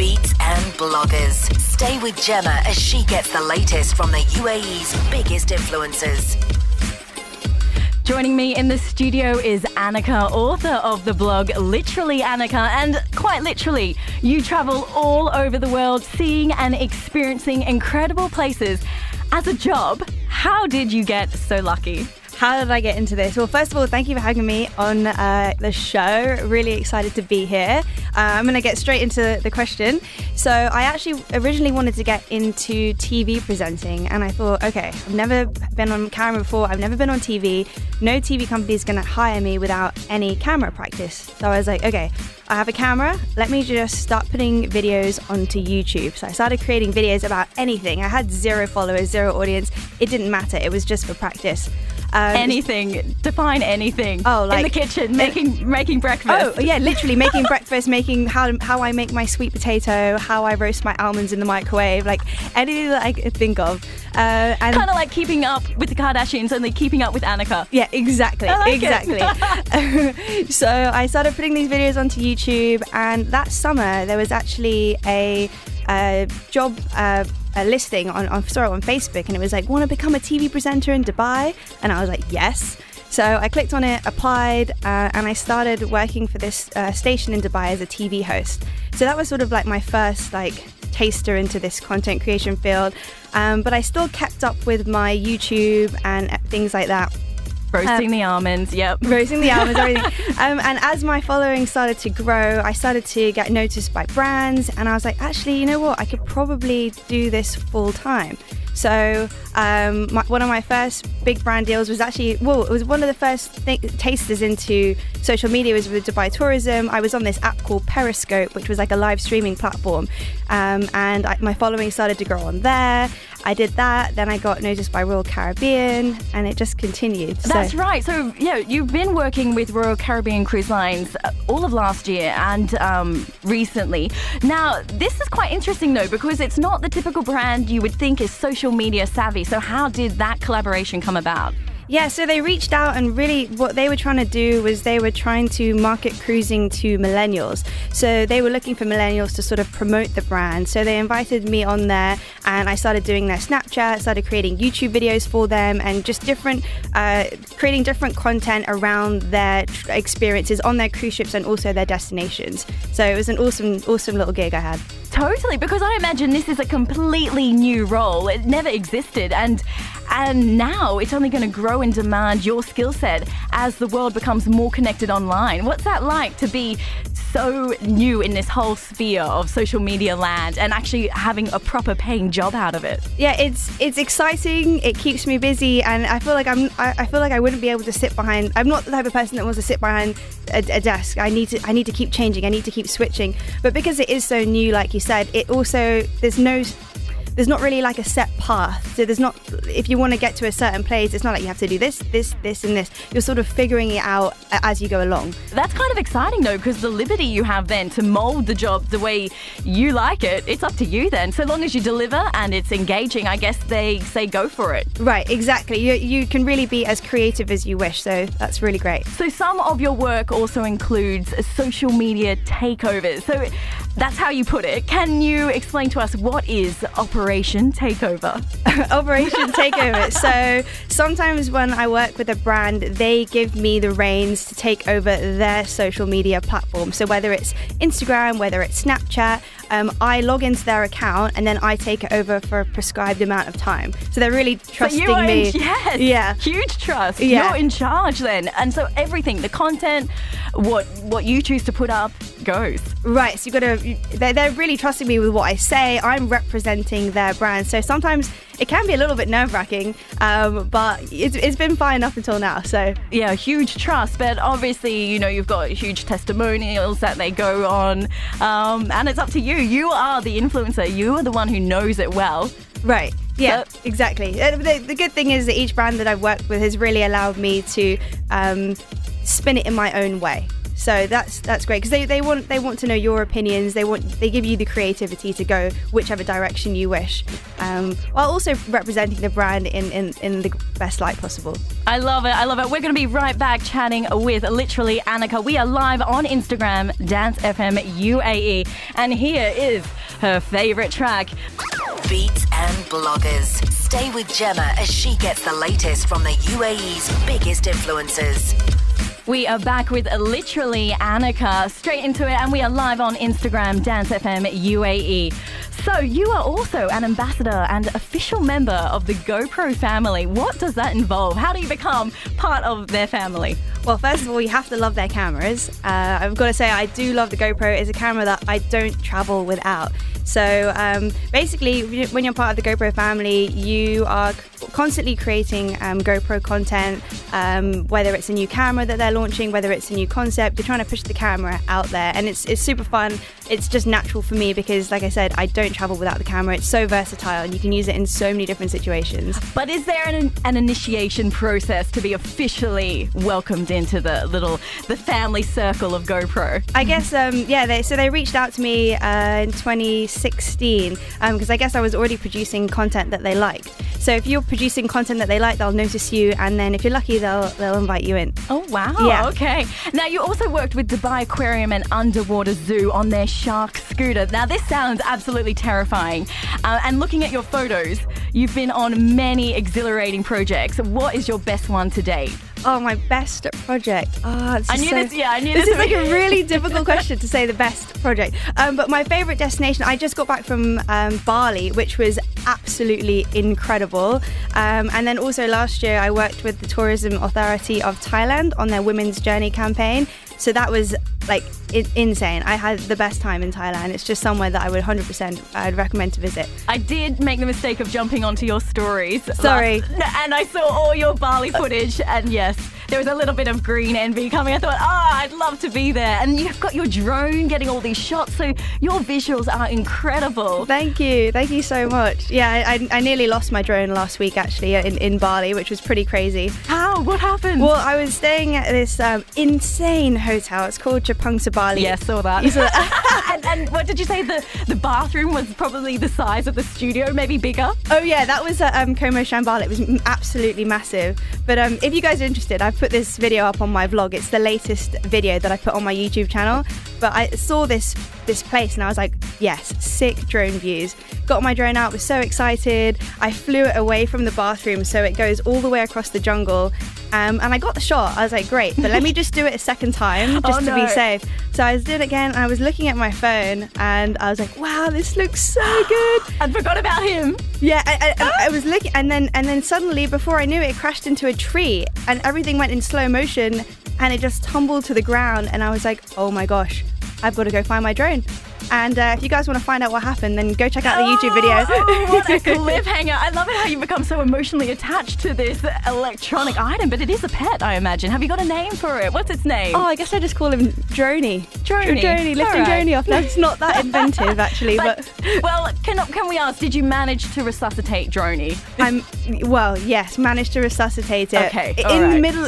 beats and bloggers. Stay with Gemma as she gets the latest from the UAE's biggest influencers. Joining me in the studio is Annika, author of the blog Literally Annika. And quite literally, you travel all over the world seeing and experiencing incredible places. As a job, how did you get so lucky? How did I get into this? Well, first of all, thank you for having me on the show. Really excited to be here. I'm going to get straight into the question. So I actually originally wanted to get into TV presenting, and I thought, okay, I've never been on camera before. I've never been on TV. No TV company is going to hire me without any camera practice. So I was like, okay, I have a camera. Let me just start putting videos onto YouTube. So I started creating videos about anything. I had 0 followers, 0 audience. It didn't matter. It was just for practice. Anything. Define anything. Oh, like in the kitchen, making breakfast. Oh, yeah, literally making breakfast, making how I make my sweet potato, how I roast my almonds in the microwave, like anything that I could think of. And kind of like keeping up with the Kardashians, only keeping up with Annika. Yeah, exactly. Exactly. So I started putting these videos onto YouTube, and that summer there was actually a job a listing on Facebook, and it was like, want to become a TV presenter in Dubai? And I was like, yes. So I clicked on it, applied, and I started working for this station in Dubai as a TV host. So that was sort of like my first taster into this content creation field. But I still kept up with my YouTube and things like that. Roasting the almonds, yep. Roasting the almonds, everything. And as my following started to grow, I started to get noticed by brands, and I was like, actually, you know what? I could probably do this full time. So one of my first big brand deals was actually, it was one of the first tasters into social media was with Dubai Tourism. I was on this app called Periscope, which was like a live streaming platform. And my following started to grow on there. I did that, then I got noticed by Royal Caribbean, and it just continued. That's right. So, yeah, you've been working with Royal Caribbean Cruise Lines all of last year and recently. Now, this is quite interesting, though, because it's not the typical brand you would think is social media savvy. So how did that collaboration come about? Yeah, so they reached out, and really what they were trying to do was they were trying to market cruising to millennials. So they were looking for millennials to sort of promote the brand. So they invited me on there, and I started doing their Snapchat, started creating YouTube videos for them, and just creating different content around their experiences on their cruise ships and also their destinations. So it was an awesome little gig I had. Totally, because I imagine this is a completely new role. It never existed, and now it's only going to grow in demand your skill set as the world becomes more connected online. What's that like to be so new in this whole sphere of social media land and actually having a proper paying job out of it? Yeah, it's exciting. It keeps me busy, and I feel like I feel like I wouldn't be able to sit behind. I'm not the type of person that wants to sit behind a desk. I need to keep changing. I need to keep switching. But because it is so new, like you said, it also there's not really like a set path. So if you want to get to a certain place, it's not like you have to do this, and this. You're sort of figuring it out as you go along. That's kind of exciting though, because the liberty you have then to mold the job the way you like it, it's up to you then. So long as you deliver and it's engaging, I guess they say go for it. Right, exactly. You can really be as creative as you wish, so that's really great. So some of your work also includes social media takeovers. So that's how you put it. Can you explain to us what is Operation Takeover? Operation Takeover. So sometimes when I work with a brand, they give me the reins to take over their social media platform. So whether it's Instagram, whether it's Snapchat, I log into their account and then I take it over for a prescribed amount of time. So they're really trusting me. Yes. Yeah. Huge trust. Yeah. You're in charge then. And so everything, the content, what you choose to put up goes. Right. So they're really trusting me with what I say. I'm representing their brand. So sometimes it can be a little bit nerve-wracking, but it's been fine up until now. So yeah, huge trust. But obviously, you've got huge testimonials that they go on, and it's up to you. You are the influencer. You are the one who knows it well. Right. Yeah, exactly. The good thing is that each brand that I've worked with has really allowed me to spin it in my own way. So that's great, because they want to know your opinions. They give you the creativity to go whichever direction you wish, while also representing the brand in the best light possible. I love it. We're going to be right back chatting with literally Annika. We are live on Instagram, Dance FM UAE, and here is her favorite track. Beats and bloggers. Stay with Gemma as she gets the latest from the UAE's biggest influencers. We are back with literally Annika, straight into it, and we are live on Instagram, Dance FM UAE. So you are also an ambassador and official member of the GoPro family. What does that involve? How do you become part of their family? Well, first of all, you have to love their cameras. I've got to say, I do love the GoPro. It's a camera that I don't travel without. So basically, when you're part of the GoPro family, you are constantly creating GoPro content, whether it's a new camera that they're launching, whether it's a new concept. You're trying to push the camera out there, and it's super fun. It's just natural for me because, like I said, I don't travel without the camera. It's so versatile, and you can use it in so many different situations. But is there an initiation process to be officially welcomed into the family circle of GoPro? I guess, yeah. So they reached out to me in 2016 because I guess I was already producing content that they liked. So if you're producing content that they like, they'll notice you, and then if you're lucky, they'll invite you in. Oh wow! Yeah. Okay. Now you also worked with Dubai Aquarium and Underwater Zoo on their shark scooter. Now this sounds absolutely terrifying. And looking at your photos, you've been on many exhilarating projects. What is your best one to date? Oh, my best project. I knew this. This is like a really difficult question to say the best project. But my favorite destination, I just got back from Bali, which was absolutely incredible. And then also last year, I worked with the Tourism Authority of Thailand on their Women's Journey campaign. So that was like insane. I had the best time in Thailand. It's just somewhere that I would 100% I'd recommend to visit. I did make the mistake of jumping onto your stories. Sorry. And I saw all your Bali footage, and yes, there was a little bit of green envy coming. I thought, I'd love to be there. And you've got your drone getting all these shots, so your visuals are incredible. Thank you so much. Yeah, I nearly lost my drone last week actually in Bali, which was pretty crazy. How? What happened? Well, I was staying at this insane hotel. It's called Japangsa Bali. Yeah, saw that. You saw that? and what did you say? The bathroom was probably the size of the studio, maybe bigger? Oh yeah, that was at Como Shambhala. It was absolutely massive. But if you guys are interested, I've put this video up on my vlog. It's the latest video that I put on my YouTube channel. But I saw this place and I was like, yes, sick drone views. Got my drone out, was so excited. I flew it away from the bathroom so it goes all the way across the jungle. And I got the shot. I was like, great, but let me just do it a second time just to be safe. So I did it again, and I was looking at my phone and I was like, wow, this looks so good. I forgot about him. Yeah, I was looking, and then suddenly, before I knew it, crashed into a tree and everything went in slow motion and it just tumbled to the ground, and I was like, oh my gosh, I've got to go find my drone. And if you guys want to find out what happened, then go check out the YouTube video. What a cliffhanger. I love it how you become so emotionally attached to this electronic item, but it is a pet, I imagine. Have you got a name for it? What's its name? Oh, I guess I just call him Droney. Droney, lifting Droney off. That's not that inventive, actually. But well, can we ask, did you manage to resuscitate Droney? Well, yes, managed to resuscitate it. Okay, in the middle,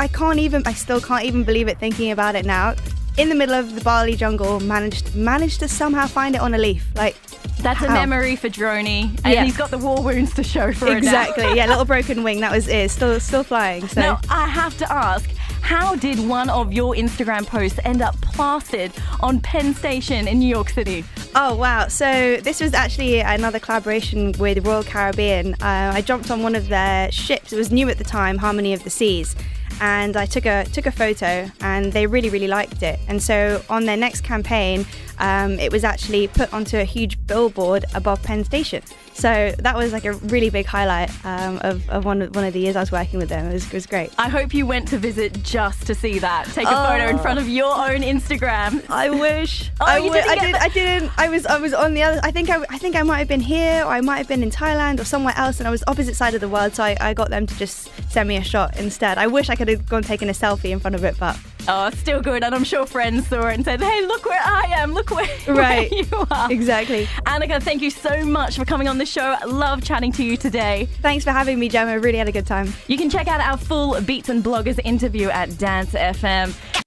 I still can't even believe it thinking about it now. In the middle of the Bali jungle, managed to somehow find it on a leaf. Like, that's a memory for Droney, and he's got the war wounds to show for it now. Exactly, yeah, little broken wing, that was it. Still flying. So. Now, I have to ask, how did one of your Instagram posts end up plastered on Penn Station in New York City? Oh, wow. So this was actually another collaboration with Royal Caribbean. I jumped on one of their ships. It was new at the time, Harmony of the Seas. And I took a photo, and they really, really liked it. And so on their next campaign, it was actually put onto a huge billboard above Penn Station. So that was like a really big highlight of one of the years I was working with them. It was great. I hope you went to visit just to see that. Take a photo in front of your own Instagram. I wish. Oh, I didn't. I was on the other. I think I might have been here, or I might have been in Thailand or somewhere else, and I was opposite side of the world. So I got them to just send me a shot instead. I wish I could have gone taken a selfie in front of it, but. Oh, still good. And I'm sure friends saw it and said, hey, look where I am. Look where you are. Exactly. Annika, thank you so much for coming on the show. Love chatting to you today. Thanks for having me, Gemma. Really had a good time. You can check out our full Beats and Bloggers interview at Dance FM.